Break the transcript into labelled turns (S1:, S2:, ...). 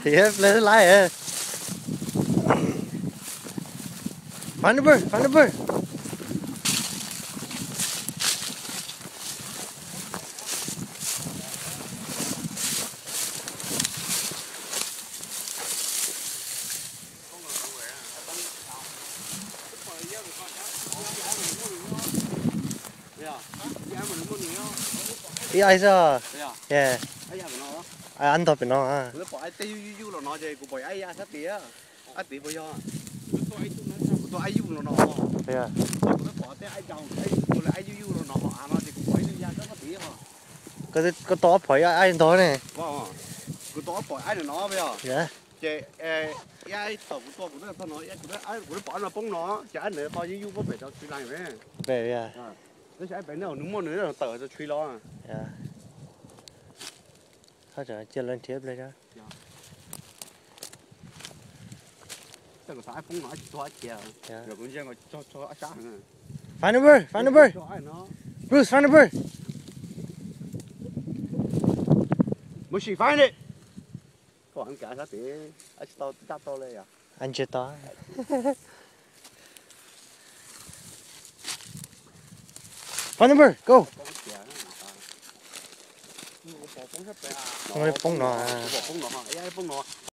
S1: Thiệt lên lái à. Find the bird, find the bird. Ý ai sao? Yeah. Ai ăn thôi bên nó à.
S2: Nó bỏ ai tiêu yu là nó chơi của bồi ai sát tía. Ai tía bồi do. Tôi ai yu là nó.
S1: Yeah.
S2: Nó bỏ té ai chồng ai của là ai yu là nó họ nó thì cũng bồi nó ra rất là tía mà.
S1: Có to phải ai ăn to này.
S2: Wow. Cái to bỏ ai là nó bây giờ.
S1: Yeah.
S2: Chơi ai tàu của tôi cũng nói ai của nó bỏ nó bông nó chả ăn nữa coi yu có phải cho truy lại vậy.
S1: Về à.
S2: Nó sẽ phải nào đúng món nữa là tờ cho truy lo.
S1: Yeah. Thôi trời chưa lên tiếp đây đó.
S2: Cái cái thái phun nói cho chèo. Rồi cũng riêng cho sáng.
S1: Find the bird, find the bird. Bruce, find the bird.
S2: Mới chỉ find it. Còn ăn cả sát tí, anh tao chắp to lên à?
S1: Anh chưa to. Find the bird, go. Không phải phóng nó à.
S2: Phóng nó, ai phóng nó.